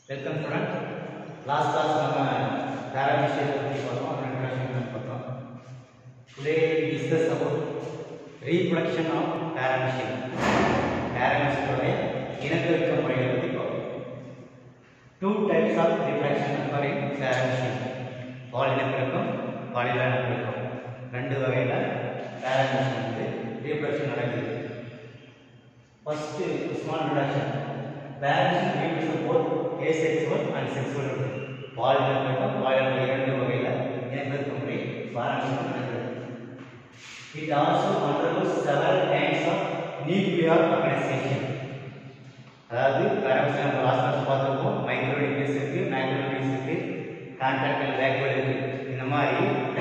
Welcome student. Last class நம்ம paramecium பத்தி பார்த்தோம், introduction பார்த்தோம். Today we discuss about reproduction of paramecium. Paramecium ஓட இனப்பெருக்க முறைகளை பத்தி பார்ப்போம். Two types of reproduction occur in paramecium. பாலினப்பெருக்கம், பாலின இனப்பெருக்கம். ரெண்டு வகையில paramecium வந்து reproduction நடக்குது. First small introduction. Paramecium reproduces both asexual and sexual. பாலினப்பெருக்கம், பாலின இரண்டு வகையில இனப்பெருக்க முறை paramecium நடக்குது. It also undergoes several kinds of nuclear organization. அதாவது paramecium நம்ம லாஸ்ட் கிளாஸ் பார்த்தோம், மைக்ரோ நியூக்ளியஸ் இருக்கு, மேக்ரோ நியூக்ளியஸ் இருக்கு, கான்டாக்டல் வேக்யூல் இருக்கு. இந்த மாதிரி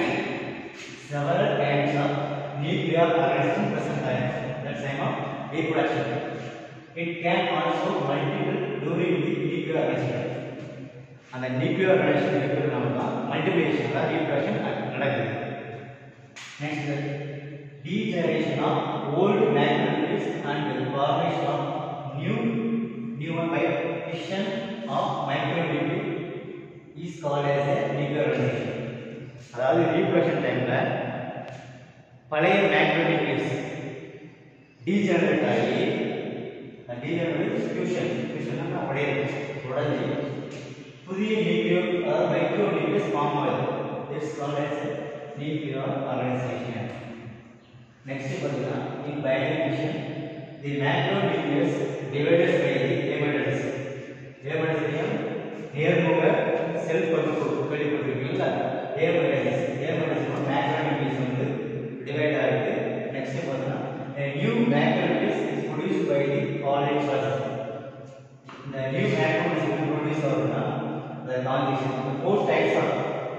several kinds of nuclear organization present ஆயிருக்கு. That's time of reproduction. It can also multiply during the nuclear organization. அந்த nuclear organization இருக்கிறதுனால தான் multiplication or reproduction நடக்குது. Next, degeneration of old macronucleus and formation of new one by fission of micronuclei is called as a nuclear organization. அதாவது reproduction டைம்ல பழைய macronucleus degenerate ஆகி degenerate fusion அப்படியே உடைஞ்சு புதிய நியூக்ளியோ அதாவது மைக்ரோ நியூக்ளியஸ் ஃபார்ம் ஆகுது. This is called as nuclear organization. Next பார்த்தீங்கன்னா in binary fission the macronucleus divided by the amidus. Amidus நேர்முக செல் பகுப்பு வெளிப்படுத்துவீங்களா? amidus macronucleus வந்து டிவைட் ஆகுது. நெக்ஸ்ட் பார்த்தீங்கன்னா a new macronucleus is produced by the following process. The new macronucleus is produced ஆகுதுன்னா the conjugation. The four types of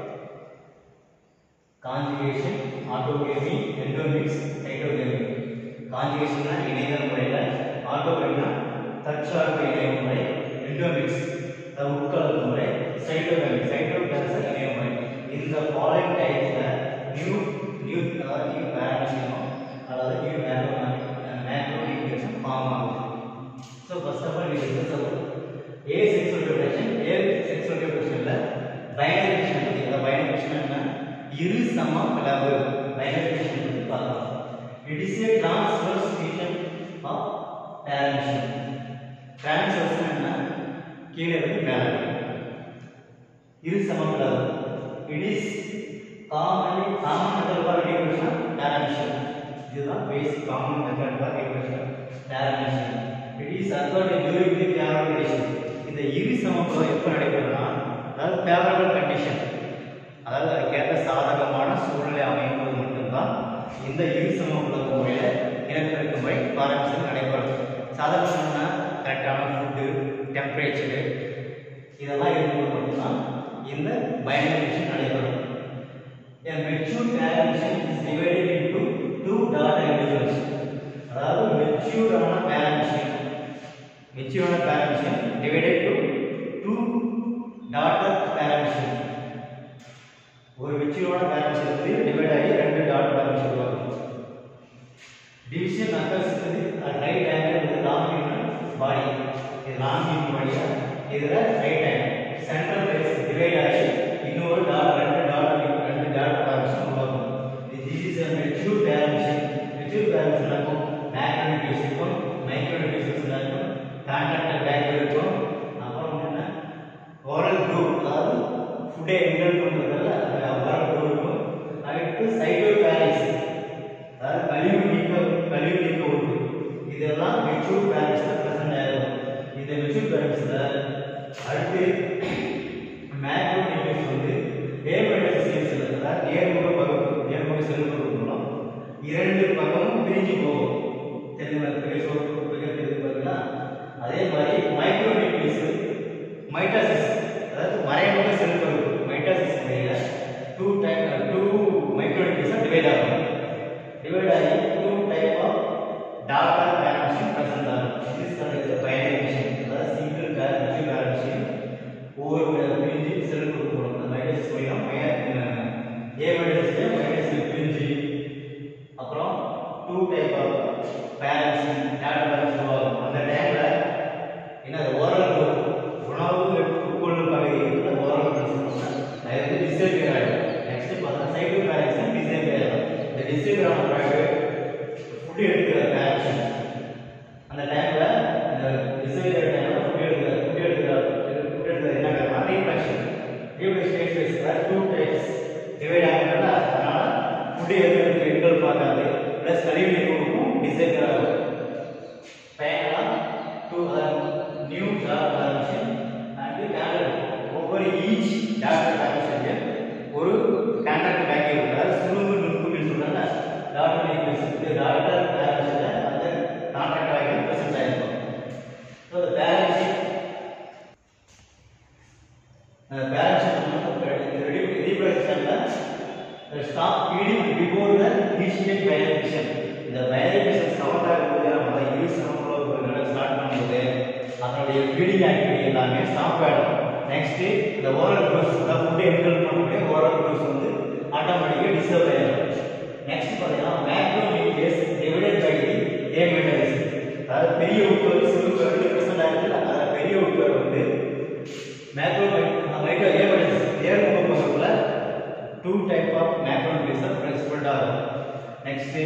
conjugation, autogamy, endomix, cytogamy. Conjugation னா இணைதல் முறையில, autogamy னா தற்சார்பு இணைவு முறை, endomix உட்கலப்பு முறை, cytogamy இணைவு முறை. இந்த following types new paramecium அதாவது new macronucleus ஃபார்ம் ஆகுது. So first of all we discuss about asexual reproduction. Asexual reproduction ல binary fission பத்தி. binary fission னா இரு சம பிளவு binary fission பத்தி பார்க்கலாம். It is a transverse fission of paramecium. Transverse னா கீழே இருந்து மேலே இரு சம பிளவு. It is common method for reproduction of paramecium. இதுதான் basic common method for reproduction of paramecium. It is occurred during the favorable condition. இந்த இரு சம பிளவு எப்ப நடைபெறும்னா அதாவது favorable condition, அதாவது அதுக்கேற்ற சாதகமான சூழ்நிலை அமையும் போது மட்டும்தான் இந்த இரு சம பிளவு முறையில இனப்பெருக்க முறை பாரம்பரியம் நடைபெறும். சாதாரணமான கரெக்டான ஃபுட்டு, டெம்பரேச்சரு இதெல்லாம் இருக்கும்போது மட்டும்தான் இந்த binary fission நடைபெறும். A mature paramecium is divided into two daughter individuals. அதாவது மெச்சூரான paramecium divided to two daughter paramecium. ஒரு மெச்சூரான paramecium வந்து டிவைட் ஆகி ரெண்டு daughter paramecium உருவாகும். Division occurs with a right angle with longitudinal body. இது longitudinal body இதுல right angle center base divide ஆகி இன்னொரு ரெண்டு daughter paramecium உருவாகும். This is a mature paramecium. Mature paramecium இருக்கும் macronucleus இருக்கும், micronucleus இருக்கும், கான்டாக்டல் வேக்யூல் இருக்கும். அப்புறம் என்ன oral groove அதாவது ஃபுட்டை இன்டர் பண்றதுல oral groove இருக்கும். அடுத்து சைட்டோபிளாசம் அதாவது கழிவு நீக்க உறுப்பு. இதெல்லாம் மெச்சூர் பேரண்ட்ஸ்ல பிரசன்ட் ஆகும். இந்த மெச்சூர் பேரண்ட்ஸ்ல அடுத்து மேக்ரோநியூக்ளியஸ் வந்து ஏமடஸ் செல்ஸ் அதாவது நேர்முக செல் பகுப்பு மூலம் இரண்டு பக்கமும் பிரிஞ்சு போகும். தெரியுங்களா? அதே மாதிரி மைக்ரோநியூக்ளியஸ் மைட்டாசிஸ் அதாவது மறைமுக செல் பகுப்பு மைட்டாசிஸ் முறையில டூ மைக்ரோநியூக்ளியஸ் டிவைட் ஆகும். டிவைட் ஆகி two type of daughter paramecium present ஆகும். This is called as binary fission. அதாவது சிங்கிள் paramecium ஒவ்வொரு பிரிஞ்சு செல் பகுப்பு அந்த மைட்டாசிஸ் மூலம் மைட்டாசிஸ் பிரிஞ்சு அப்புறம் two type of paramecium daughter paramecium ஆகும். அந்த டைம்ல என்ன oral growth each daughter package ஒரு கான்ட்ராக்ட் பேக்கேஜ் அதாவது சுருங்கு நுட்புன்னு சொல்றாங்க. டாட்டர் ஈக்குவேஷன் டாட்டர் பேக்கேஜ்ல அந்த கான்ட்ராக்ட் பேக்கேஜ் பிரசன்ட் ஆயிருக்கும். So the balance sheet stop feeding before the initiate bioemission. இந்த bioemission ஸ்டார்ட் ஆகும்போது நம்ம யூஸ் பண்ணும்போது ஸ்டார்ட் பண்ணும்போது அதனுடைய ஃபீடிங் ஆக்டிவிட்டி எல்லாமே ஸ்டாப் ஆயிடும். நெக்ஸ்ட் இந்த ஓரல் க்ரோஸ் அந்த ஃபுட் என்டர் பண்ணக்கூடிய ஓரல் க்ரோஸ் வந்து ஆட்டோமேட்டிக்கா டிஸ்டர்ப் ஆயிடும். நெக்ஸ்ட் பாத்தீங்கன்னா macro nucleus divided by the amitosis. அதாவது பெரிய உட்கரு சிறு உட்கரு பிரசன்ட் ஆகுதுல அத பெரிய உட்கரு வந்து மேக்ரோ மைக்ரோ ஏ மெட்டல்ஸ் ஏர் பக்கத்துல two type of macronucleus are present are. Next,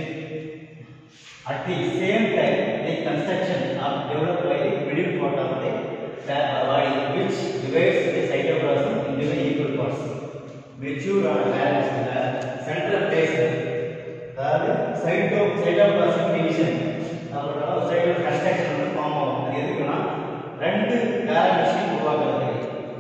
at the same time the construction of developed by the middle part of the body which divides the cytoplasm into the equal parts. Mature or balanced in the central place அதாவது cytoplasm division அப்புறம் cytoplasm construction வந்து form ஆகும். அது எதுக்குன்னா ரெண்டு பேரமிஷன் உருவாக்குறது.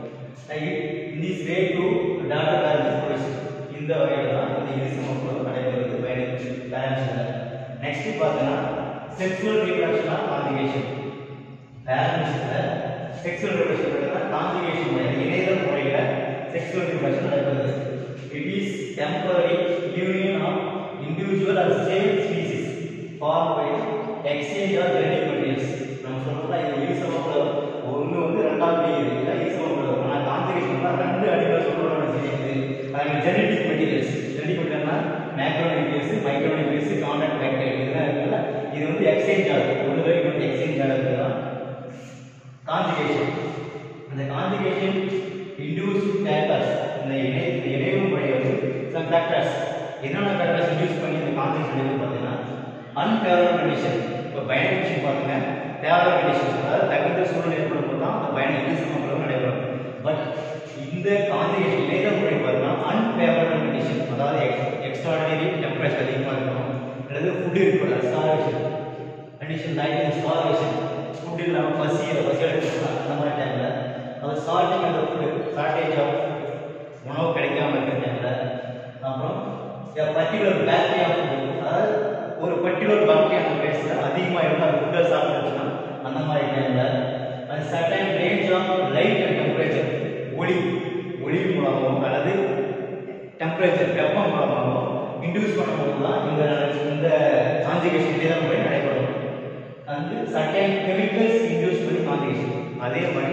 In this way to data transition இந்த வகையில தான் இந்த இரிசமோக்கள் நடைபெறுது பேரமிஷன்ல. நெக்ஸ்ட் பார்த்தீங்கன்னா செக்சுவல் ரீப்ரடக்ஷன் ஆஃப் கான்ஜுகேஷன். பேரமிஷன்ல செக்சுவல் ரீப்ரடக்ஷன் கான்ஜுகேஷன் முறை இணைதல் முறையில செக்சுவல் ரீப்ரடக்ஷன் நடைபெறுது. It is temporary union of individual or same species form by exchange of genetic materials. நம்ம சொல்றோம்ல இந்த இரிசமோக்கள் ஒன்னு வந்து ரெண்டாவது இல்ல இரிசமோக்கள் ஆனா கான்ஜுகேஷன்ல ரெண்டு அடிகள் சொல்றோம் செய்யுது. அது genetic materials macronucleus micronucleus contact bacteria இதெல்லாம் இருக்குல்ல இது வந்து எக்ஸ்சேஞ்ச் ஆகுது. ஒன்று வரை வந்து எக்ஸ்சேஞ்ச் ஆகுது தான் கான்ஜுகேஷன். அந்த கான்ஜுகேஷன் இன்டியூஸ் ஃபேக்டர்ஸ் இந்த இணைவு முறை வந்து சம் ஃபேக்டர்ஸ் என்னென்ன ஃபேக்டர்ஸ் இன்டியூஸ் பண்ணி இந்த கான்ஜுகேஷன் வந்து பார்த்தீங்கன்னா அன்ஃபேவரபிள் கண்டிஷன். இப்போ பைனரி கண்டிஷன் பாருங்க ஃபேவரபிள் கண்டிஷன் அதாவது தகுந்த சூழ்நிலை ஏற்படும் போது தான் அந்த பைனரி சமன்பாடு நடைபெறும். பட் இந்த கான்ஜுகேஷன் இணைத முறை பார்த்தீங்கன்னா அன்ஃபேவரபிள் கண்டிஷன் அதாவது எக்ஸ்ட்ராடினரி டெம்பரேச்சர் அதிகமாக இருக்கணும் அல்லது ஃபுட் இருக்கக்கூடாது starvation condition like starvation food இல்லாமல் பசியோட எடுத்துக்கலாம். அந்த மாதிரி டைமில் அது ஷார்ட்டிங் அந்த ஃபுட் ஷார்ட்டேஜ் ஆஃப் உணவு கிடைக்காம இருக்கிற டைமில் அப்புறம் பர்டிகுலர் பேக்டீரியா ஃபுட் அதாவது ஒரு பர்டிகுலர் பாக்டீரியா அந்த பிளேஸில் அதிகமாக இருந்தால் ஃபுட்டை சாப்பிட்டுச்சுன்னா அந்த மாதிரி டைமில் அது certain range of light and temperature ஒளி மூலமாகவும் அல்லது டெம்பரேச்சர் வெப்பம் மூலமாகவும் இன்டியூஸ் பண்ணும்போது தான் இந்த கான்ஜுகேஷன் இணைதல் முறை நடைபெறும். வந்து சர்டன் கெமிக்கல்ஸ் இன்டியூஸ் பண்ணி கான்ஜுகேஷன். அதே மாதிரி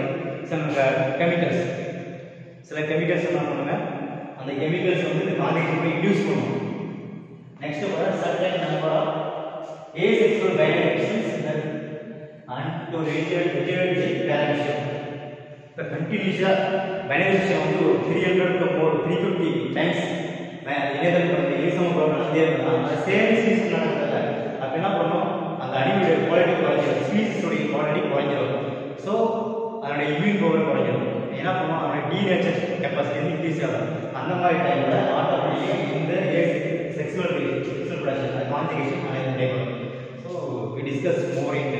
சில கெமிக்கல்ஸ் என்ன பண்ணுங்க அந்த கெமிக்கல்ஸ் வந்து இந்த கான்ஜுகேஷன் முறை இன்டியூஸ் பண்ணும். நெக்ஸ்ட் வர certain number of asexual binary fissions and to regulate paramecium. இப்போ கண்டினியூஸாக பைனரிஷன் வந்து ஒரு 350 டைம்ஸ் இணைதல் பண்ணுற ஈசம் ப்ரோக்ராம் தேவைதான் அந்த சேம் ஸ்பீசிஸ் நடக்கிறத அப்போ என்ன பண்ணோம் அந்த அனிமலுடைய குவாலிட்டி குறைஞ்சிடும் ஸ்பீசிஸுடைய குவாலிட்டி குறைஞ்சிடும். ஸோ அதனுடைய இம்யூன் பவர் குறைஞ்சிடும். என்ன பண்ணுவோம் அதனுடைய டீநேச்சர் கெப்பாசிட்டி வந்து இன்க்ரீஸ் ஆகும். அந்த மாதிரி டைமில் ஆட்டோமேட்டிக்காக இந்த செக்ஸுவல் ப்ரொடக்ஷன் கான்ஜுகேஷன் நடைபெறும். So we discuss more in